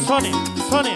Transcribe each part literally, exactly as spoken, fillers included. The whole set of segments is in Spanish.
Sony, Sony.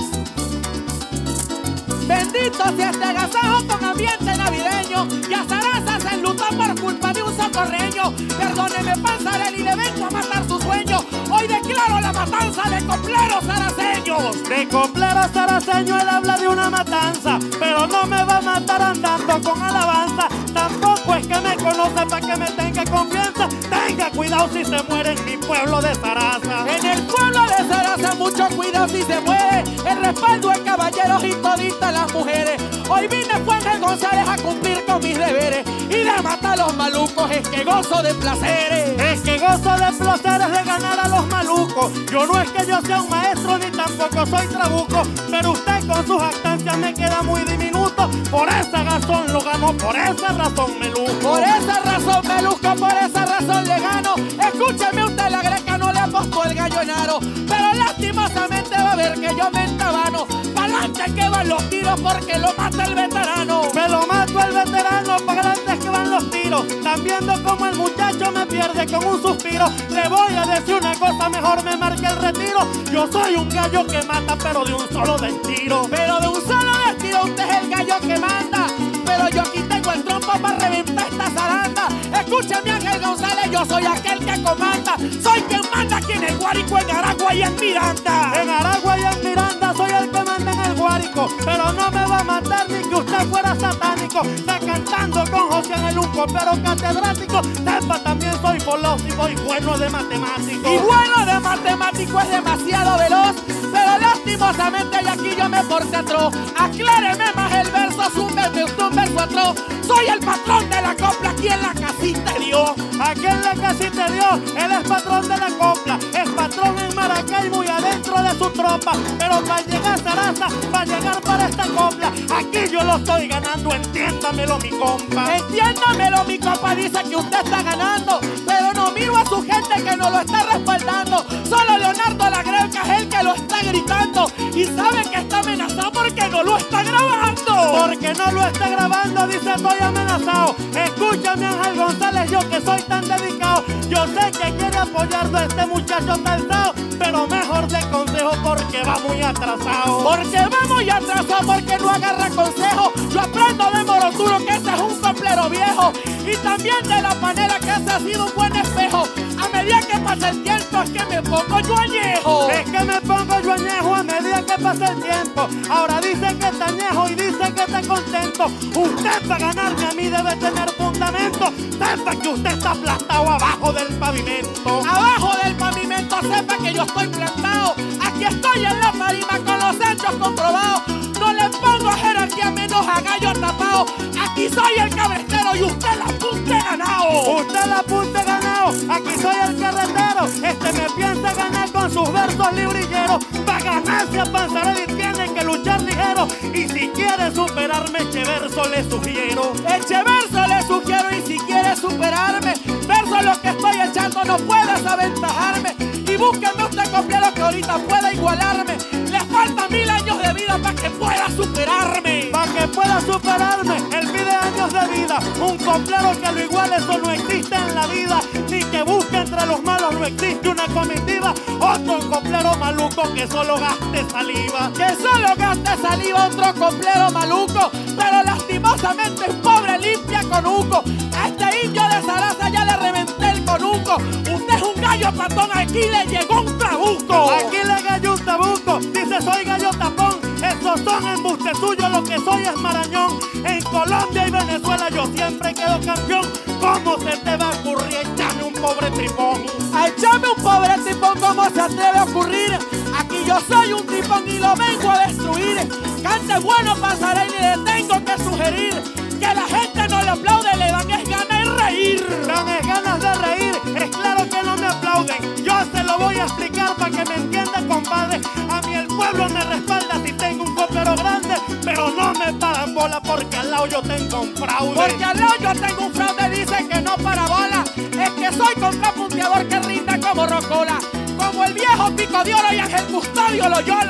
Bendito sea este agasajo con ambiente navideño, y a Sarasa se enlutó por culpa de un socorreño. Perdóneme, Panzarelli, y le vengo a matar su sueño. Hoy declaro la matanza de copleros saraceños. De copleros saraceños él habla de una matanza, pero no me va a matar andando con alabanza. Tampoco es que me conoce para que me tenga confianza. Tenga cuidado si se muere en mi pueblo de Sarasa. En el pueblo de Sarasa mucho cuidado si se muere. El respaldo de caballeros y toditas las mujeres. Hoy vine Juan Ángel González a cumplir con mis deberes, y de matar a los malucos es que gozo de placeres. Es que gozo de placeres de ganar a los malucos. Yo no es que yo sea un maestro ni tampoco soy trabuco, pero usted con sus jactancias me queda muy diminuto. Por esa razón lo gano, por esa razón me luzco. Por esa razón me luzco, por esa razón le gano. Escúcheme usted, la greca no le apostó el gallo en aro, pero lastimosamente va a ver que yo me entabano. Pa'lante que van los tiros porque lo mata el veterano. Me lo mato el veterano, pa'lante que van los tiros. Están viendo como el muchacho me pierde con un suspiro. Le voy a decir una cosa, mejor me marque el retiro. Yo soy un gallo que mata, pero de un solo tiro. Pero de un solo tiro usted es el gallo que manda. Pero yo aquí tengo el trompo para reventar esta zaranda. Escúcheme, Ángel González, yo soy aquel que comanda. Soy quien manda aquí en el Guárico, en Aragua y en Miranda. En Aragua y en Miranda soy el que manda en el Guárico, pero no me va a matar ni que usted fuera satánico. Está cantando con José Ángel, un copero catedrático. Sepa, también soy filósofo y bueno de matemático. Y bueno de matemático es demasiado veloz, pero lastimosamente y aquí yo me porté atroz. Acláreme más el verso, súmbeme usted un verso atroz. Soy el patrón de la copla aquí en la casita de Dios. Aquí en la casita de Dios, él es patrón de la copla. Es patrón en Maracaibo y adentro de su tropa. Pero para llegar a Sarasa, para llegar para esta copla, aquí yo lo estoy ganando, entiéndamelo mi compa. Entiéndamelo mi compa, dice que usted está ganando, pero no miro a su gente que no lo está respaldando. Solo Leonardo La Greca es el que lo está gritando, y sabe que está amenazado porque no lo está grabando. Porque no lo está grabando, dice estoy amenazado. Escúchame, Ángel González, yo que soy tan dedicado. Yo sé que quiere apoyarlo a este muchacho calzado, pero mejor de consejo porque va muy atrasado. Porque va muy atrasado, porque no agarra consejo. Yo aprendo de Moroturo que ese es un coplero viejo, y también de la panela que ese ha sido un buen espejo. A medida que pasa el tiempo es que me pongo yo añejo. Es que me pongo yo añejo a medida que pasa el tiempo. Ahora dice que está añejo y dice que está contento. Usted para ganarme a mí debe tener fundamento. Sepa que usted está aplastado abajo del pavimento. Abajo del pavimento, sepa que yo estoy plantado. Aquí estoy en la tarima con los hechos comprobados. No le pongo jerarquía menos a gallo tapado. Aquí soy el cabestero y usted la apunte ganado. Usted la apunte ganado. Aquí soy el carretero. Este me piensa ganar con sus versos librilleros. Para ganarse a Panzarelli tiene que luchar ligero. Y si quiere superarme, Echeverso le sugiero. Echeverso le sugiero, y si quiere superarme, verso lo que estoy echando no puedes aventajarme. Y búsqueme usted coplero que ahorita pueda igualarme. Le faltan mil años de vida para que pueda superarme. Para que pueda superarme, él pide años de vida. Un coplero que lo iguale, eso no existe en la vida. Ni que busque entre los malos, no existe una comitiva. Otro coplero maluco que solo gaste saliva. Que solo gaste saliva, otro coplero maluco. Pero lastimosamente es pobre limpia conuco. A este indio de Sarasa ya le reventé el conuco. Usted es un gallo patón, aquí le llegó un trabuco. Aquí le cayó un trabuco, dice soy gallo tapón. Esos son embustes suyos, lo que soy es marañón. En Colombia y Venezuela yo siempre quedo campeón. ¿Cómo se te va a ocurrir echarme un pobre tripón? A echarme un pobre tripón, ¿cómo se atreve a ocurrir? Aquí yo soy un tripón y lo vengo a destruir. Cante bueno Panzarelli, le tengo que sugerir que la gente no le aplaude, le dan es ganas de reír. Dan es ganas de reír, es claro que no me aplauden. Yo se lo voy a explicar para que me entienda, compadre. A mí el pueblo me respalda si tengo un copero grande, pero no me paran bola porque al lado yo tengo un fraude. Porque al lado yo tengo un fraude, dicen que no para bola. Es que soy contrapunteador que rinde como rocola, como el viejo Pico de Oro y Ángel Custodio Loyola.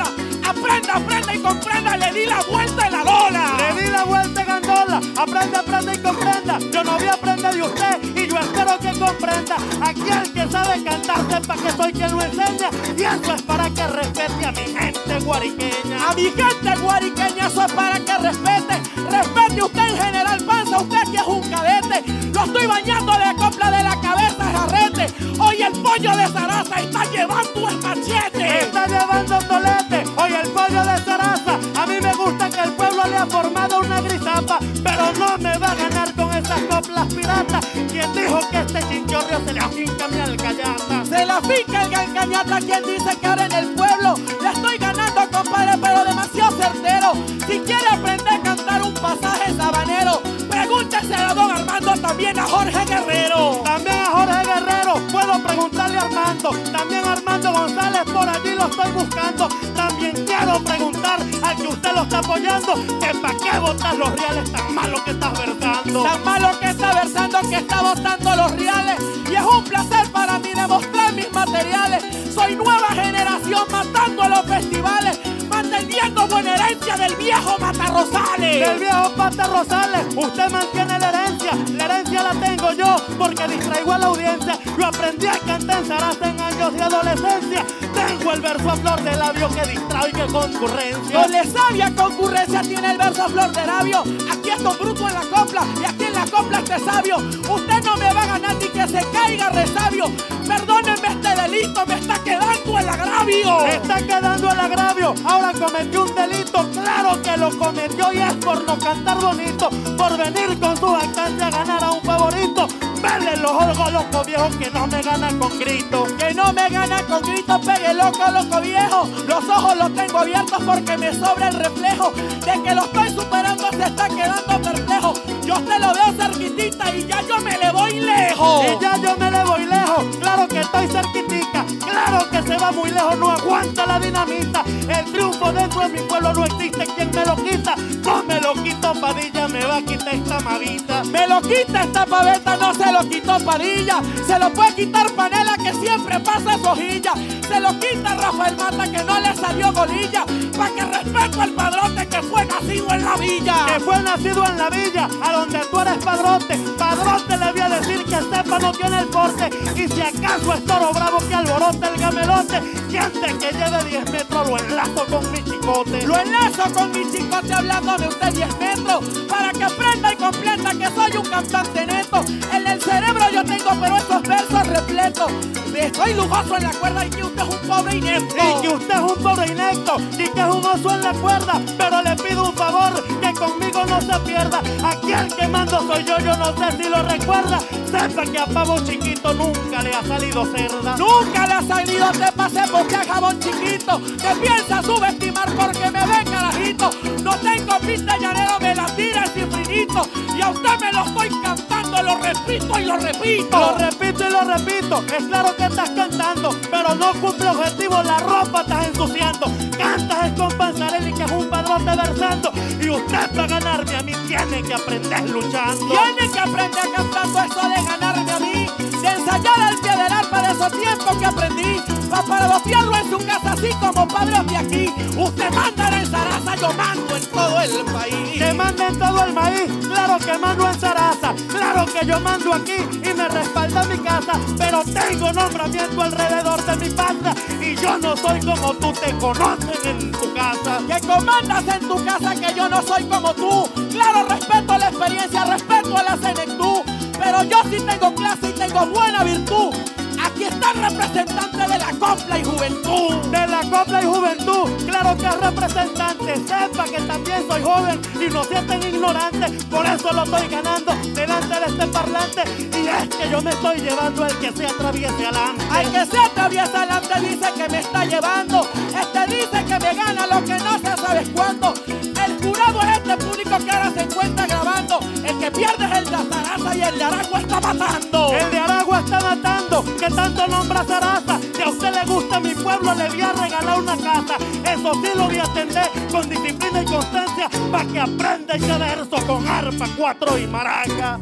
Aprenda, aprenda y comprenda, le di la vuelta en la lola. Le di la vuelta en gandola. Aprende, aprende y comprenda. Yo no voy a aprender de usted y yo espero que comprenda. Aquí el que sabe cantar sepa que soy quien lo enseña. Y eso es para que respete a mi gente guariqueña. A mi gente guariqueña eso es para que respete. Respete usted en General Panza, usted que es un cadete. Lo estoy bañando de copla de la cabeza a jarrete. Hoy el pollo de Zaraza está llevando el machete. Está llevando tolete. Hoy el pollo de Zaraza. A mí me gusta que el pueblo le ha formado una grisapa, pero no me va a ganar con esas coplas piratas. Quien dijo que este chinchorrio se le afinca mi alcayata. Se la finca el gancañata. Quien dice que ahora en el pueblo le estoy ganando, compadre, pero demasiado certero. Si quiere aprender a cantar un pasaje sabanero, pregúntese a don Armando, también a Jorge Guerrero. También a Jorge Guerrero puedo preguntarle a Armando. También a Armando González, por allí lo estoy buscando. También quiero preguntar al que usted lo está apoyando, que para qué botas los reales tan malo que estás versando. Tan malo que está versando, que está botando los reales. Y es un placer para mí demostrar mis materiales. Soy nueva generación matando a los festivales, manteniendo buena herencia del viejo Matarrosales. Del viejo Matarrosales, usted mantiene la herencia. La herencia la tengo yo porque distraigo a la audiencia. Yo aprendí a cantar en Zaraza en años de adolescencia. Tengo el verso a flor de labio que distrae y que concurrencia. No le sabia concurrencia tiene el verso a flor de labio. Aquí estoy bruto en la copla y aquí en la copla este sabio. Usted no me va a ganar ni que se caiga resabio. Perdónenme este delito, me está quedando el agravio. Me está quedando el agravio. Ahora cometió un delito, claro que lo cometió y es por no cantar bonito, por venir con su jactancia a ganar a un favorito. Vele los ojos loco viejo que no me ganan con grito. Que no me ganan con grito, pegue loco, loco viejo. Los ojos los tengo abiertos porque me sobra el reflejo de que lo estoy superando, se está quedando perplejo. Yo te lo veo cerquitita y ya yo me le voy lejos. Y ya yo me le voy lejos, claro que estoy cerquitica. Claro que se va muy lejos, no aguanta la dinamita. El triunfo dentro de mi pueblo no existe, quien me lo quita. No me lo quito Padilla, me va a quitar esta mavita. Me lo quita esta paveta, no se lo quitó Padilla. Se lo puede quitar Panela que siempre pasa su hojilla. Se lo quita Rafael Mata que no le salió golilla. Pa' que respeto al padrote que fue nacido en la villa. Que fue nacido en la villa, a donde tú eres padrote. Padrote le voy a decir que sepa no tiene el porte. Y si acaso es toro bravo que alborote el gamelote, siente que lleve diez metros, lo enlazo con mi chicote. Lo enlazo con mi chicote hablando de usted diez metros. Para que aprenda y completa que soy un cantante neto. En el cerebro yo tengo pero esos versos repletos. Estoy lujoso en la cuerda y que usted es un pobre inepto. Y que usted es un pobre inepto y que es un oso en la cuerda. Pero le pido un favor, que conmigo no se pierda. Aquí el que mando soy yo, yo no sé si lo recuerda. Sepa que a pavo chiquito nunca le ha salido cerda. Nunca le ha salido, te pasé porque a jabón chiquito. Me piensa subestimar porque me ven carajito. No tengo pinta llanero, me la tira el cifrinito. Y a usted me lo estoy cantando, lo repito y lo repito. Lo repito y lo repito, es claro que estás cantando, pero no cumple objetivo, la ropa estás ensuciando. Cantas es con Panzarelli que es un padrote versando. Y usted para ganarme a mí tiene que aprender luchando. Tiene que aprender cantando eso de ganarme a mí. De ensayar al pie del arpa de esos tiempos que aprendí. Pa' paradofiarlo en su casa así como padres de aquí. Usted manda en Zaraza, yo mando en todo el país. Que manda en todo el maíz, claro que mando en Zaraza. Claro que yo mando aquí y me respalda mi casa. Pero tengo nombramiento alrededor de mi banda. Y yo no soy como tú, te conocen en tu casa. Que comandas en tu casa que yo no soy como tú. Claro, respeto la experiencia, respeto a la senectud. Pero yo sí tengo clase y tengo buena virtud. Aquí está el representante de la copla y juventud. De la copla y juventud, claro que es representante. Sepa que también soy joven y no sienten ignorante. Por eso lo estoy ganando delante de este parlante. Y es que yo me estoy llevando al que se atraviese adelante. Al que se atraviesa adelante dice que me está llevando. Este dice que me gana lo que no se sabe cuándo. El jurado es este público que ahora se encuentra grabando. El que pierde es el de Zaraza y el de Aragua está matando. El de Aragua está matando, que tanto nombra Zaraza. Si a usted le gusta mi pueblo, le voy a regalar una casa. Eso sí lo voy a atender con disciplina y constancia, para que aprenda ese verso con arpa, cuatro y maraca.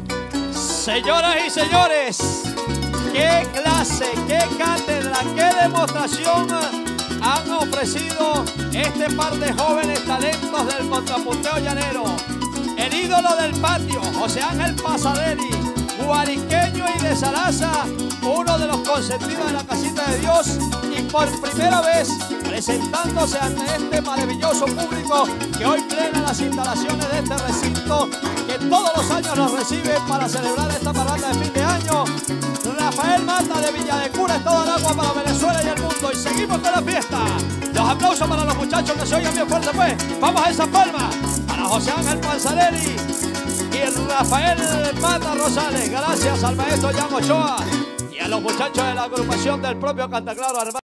Señoras y señores, qué clase, qué cátedra, qué demostración han ofrecido este par de jóvenes talentos del contrapunteo llanero. El ídolo del patio, José Ángel Pasaderi, guariqueño y de Sarasa, uno de los consentidos de la casita de Dios, y por primera vez presentándose ante este maravilloso público que hoy plena las instalaciones de este recinto, que todos los años nos recibe para celebrar esta parranda de fin de año. Rafael Mata de Villa de Cura, Estado de Aragua, para Venezuela y el mundo. Y seguimos con la fiesta. Los aplausos para los muchachos que se oigan bien fuerte, pues. Vamos a esa palma para José Ángel Pasaderi y Rafael Mata Rosales. Gracias al maestro Jan Ochoa y a los muchachos de la agrupación del propio Cantaclaro, hermano.